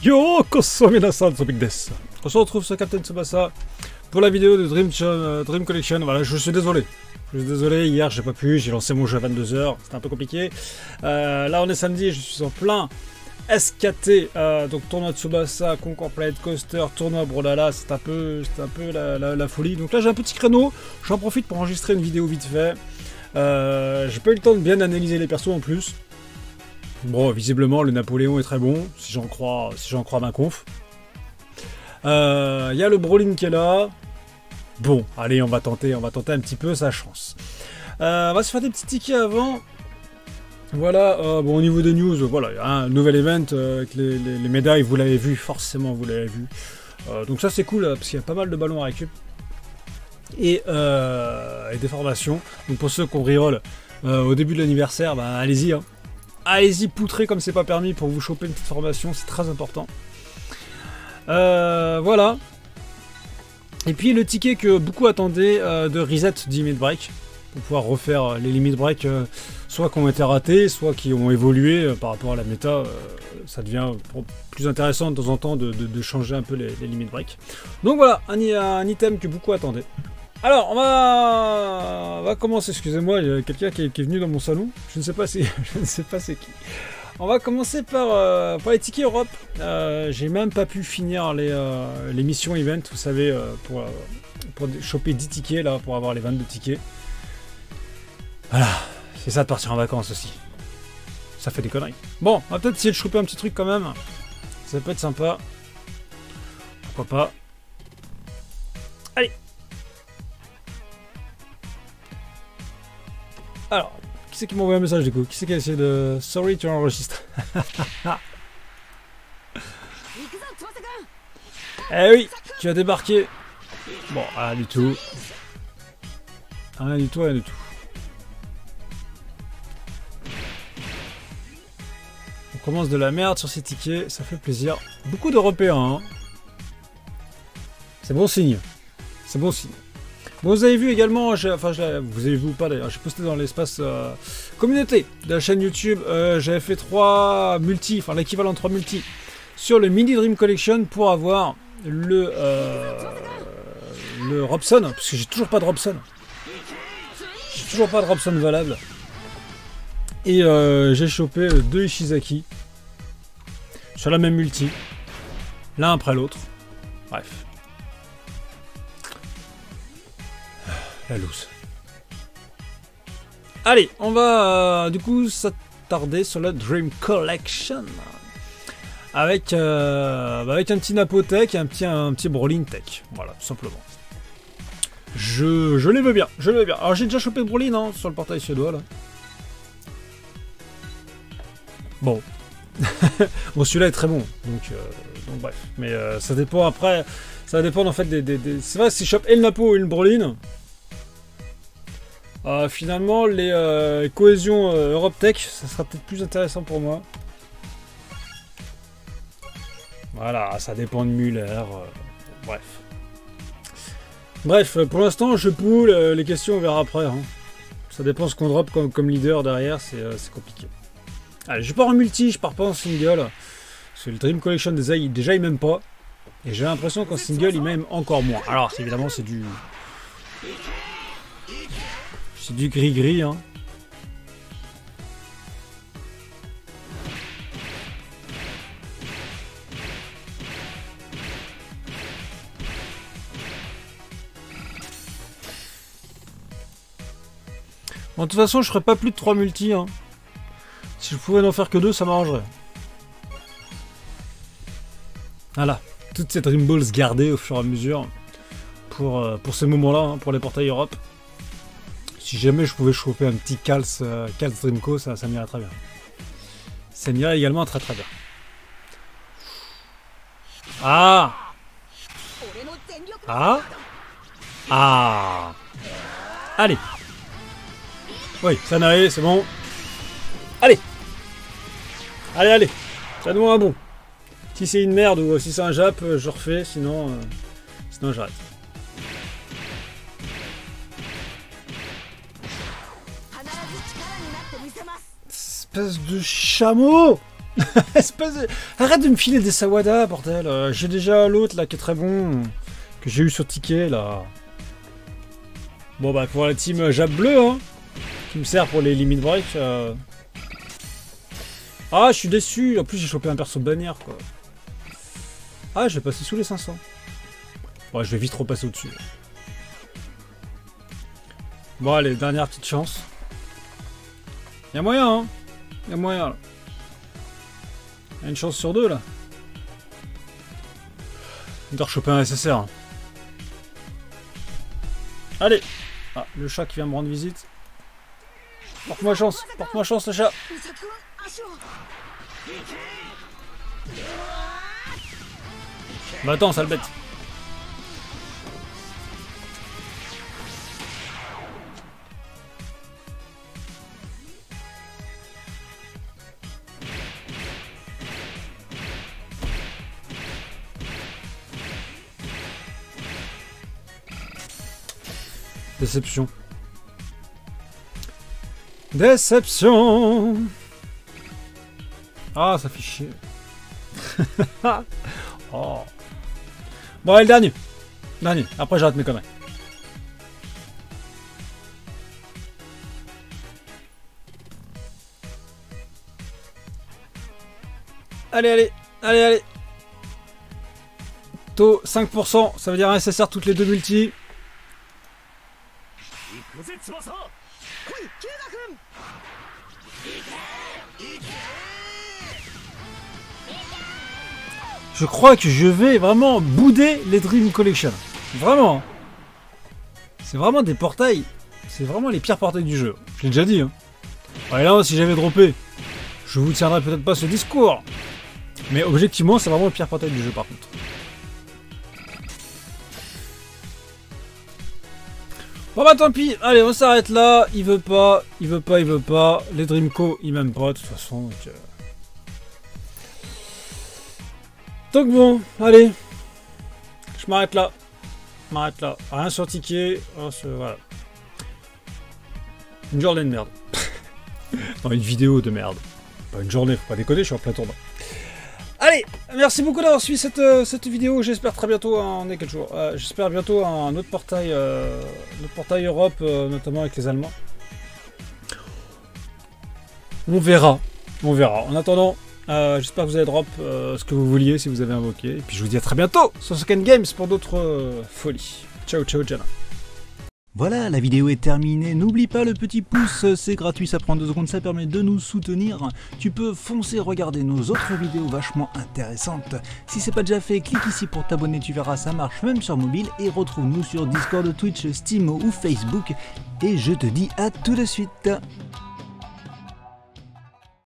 Yo, koso minasan, Sobik desu. On se retrouve sur Captain Tsubasa pour la vidéo de Dream Collection. Voilà, je suis désolé. Je suis désolé, hier j'ai pas pu, j'ai lancé mon jeu à 22h, c'était un peu compliqué. Là on est samedi, je suis en plein SKT, donc tournoi de Tsubasa, concours Planet Coaster, tournoi Brodala, c'est un peu la folie. Donc là j'ai un petit créneau, j'en profite pour enregistrer une vidéo vite fait. J'ai pas eu le temps de bien analyser les persos en plus. Bon, visiblement le Napoléon est très bon, si j'en crois ma conf. Il y a le Brolin qui est là. Bon, allez, on va tenter un petit peu sa chance. On va se faire des petits tickets avant. Voilà, bon, au niveau des news, voilà, il y a un nouvel event avec les médailles, vous l'avez vu, forcément vous l'avez vu. Donc ça c'est cool, parce qu'il y a pas mal de ballons à récup. Et des formations. Donc pour ceux qui ont reroll au début de l'anniversaire, bah, allez-y. Hein. Allez-y, poutrez comme c'est pas permis pour vous choper une petite formation, c'est très important. Voilà. Et puis le ticket que beaucoup attendaient de reset du limit break, pour pouvoir refaire les limit break, soit qui ont été ratés, soit qui ont évolué par rapport à la méta. Ça devient plus intéressant de temps en temps de changer un peu les limit break. Donc voilà, un item que beaucoup attendaient. Alors, on va commencer. Excusez-moi, il y a quelqu'un qui est venu dans mon salon. Je ne sais pas c'est qui. On va commencer par les tickets Europe. J'ai même pas pu finir les missions event, vous savez, pour choper 10 tickets, là, pour avoir les 22 tickets. Voilà, c'est ça de partir en vacances aussi. Ça fait des conneries. Bon, on va peut-être essayer de choper un petit truc quand même. Ça peut être sympa. Pourquoi pas. Allez. Alors, qui c'est qui m'a envoyé un message du coup? Qui c'est qui a essayé de... Sorry, tu enregistres. Eh oui, tu as débarqué. Bon, rien du tout. Rien du tout, rien du tout. On commence de la merde sur ces tickets, ça fait plaisir. Beaucoup d'Européens, hein. C'est bon signe. C'est bon signe. Bon, vous avez vu également, vous avez vu ou pas d'ailleurs, j'ai posté dans l'espace communauté de la chaîne YouTube, j'avais fait 3 multi, enfin l'équivalent de 3 multi, sur le Mini Dream Collection pour avoir le Robson, parce que j'ai toujours pas de Robson. J'ai toujours pas de Robson valable. Et j'ai chopé 2 Ishizaki sur la même multi, l'un après l'autre. Bref. La loose. Allez, on va du coup s'attarder sur la Dream Collection avec un petit Napotech et un petit Brolin Tech. Voilà, tout simplement. Je les veux bien, je les veux bien. Alors j'ai déjà chopé le Brolin hein, sur le portail suédois là. Bon. Bon, celui-là est très bon, donc bref. Mais ça dépend après, ça dépend en fait des... C'est vrai, si je chope et le Napo et le Brolin, finalement, les cohésions Europe Tech, ça sera peut-être plus intéressant pour moi. Voilà, ça dépend de Muller. Bref. Bref, pour l'instant, je poule. Les questions, on verra après. Hein. Ça dépend ce qu'on drop comme leader derrière, c'est compliqué. Allez, je pars en multi, je pars pas en single. Parce que le Dream Collection, déjà, il m'aime pas. Et j'ai l'impression qu'en single, il m'aime encore moins. Alors, évidemment, c'est du... C'est du gris-gris, hein. Bon, de toute façon, je ferai pas plus de 3 multi, hein. Si je pouvais n'en faire que 2, ça m'arrangerait. Voilà. Toutes ces Dream Balls gardées au fur et à mesure pour ces moments-là, hein, pour les portails Europe. Si jamais je pouvais choper un petit Kals Dreamco, ça m'irait très bien. Ça m'irait également très très bien. Ah! Ah! Ah! Allez! Oui, ça n'a rien, c'est bon. Allez! Allez, allez! Ça nous un bon. Si c'est une merde ou si c'est un Jap, je refais, sinon j'arrête. Espèce de chameau! Arrête de me filer des Sawada, bordel. J'ai déjà l'autre là qui est très bon, que j'ai eu sur ticket là. Bon bah pour la team Jab bleu, hein, qui me sert pour les limit break. Ah, je suis déçu. En plus j'ai chopé un perso bannière quoi. Ah, je vais passer sous les 500. Ouais, je vais vite repasser au-dessus. Bon allez, dernière petite chance. Y'a moyen, hein. Y'a moyen là. Y'a une chance sur deux là. On doit rechoper un SSR. Hein. Allez. Ah, le chat qui vient me rendre visite. Porte-moi chance le chat. Bah attends, sale bête. Déception. Déception. Ah, ça fait chier. Oh. Bon, allez, le dernier. Dernier. Après, j'arrête mes conneries. Allez, allez. Allez, allez. Taux 5%. Ça veut dire un SSR toutes les deux multis. Je crois que je vais vraiment bouder les Dream Collection. Vraiment. C'est vraiment des portails. C'est vraiment les pires portails du jeu. Je l'ai déjà dit. Hein. Et là, si j'avais droppé, je vous tiendrais peut-être pas ce discours. Mais objectivement, c'est vraiment le pire portail du jeu par contre. Bon bah tant pis, allez on s'arrête là, il veut pas, les Dreamco ils m'aiment pas de toute façon. Donc bon, allez, je m'arrête là, rien sur ticket, voilà. Une journée de merde. Non, une vidéo de merde. Pas une journée, faut pas déconner, je suis en plein tournoi. Allez, merci beaucoup d'avoir suivi cette vidéo. J'espère très bientôt, on est quel jour j'espère bientôt un autre portail Europe, notamment avec les Allemands. On verra. En attendant, j'espère que vous allez drop ce que vous vouliez si vous avez invoqué. Et puis je vous dis à très bientôt sur Soken Games pour d'autres folies. Ciao, ciao, Jana. Voilà, la vidéo est terminée. N'oublie pas le petit pouce, c'est gratuit, ça prend 2 secondes, ça permet de nous soutenir. Tu peux foncer regarder nos autres vidéos vachement intéressantes. Si c'est pas déjà fait, clique ici pour t'abonner, tu verras, ça marche même sur mobile. Et retrouve-nous sur Discord, Twitch, Steam ou Facebook. Et je te dis à tout de suite.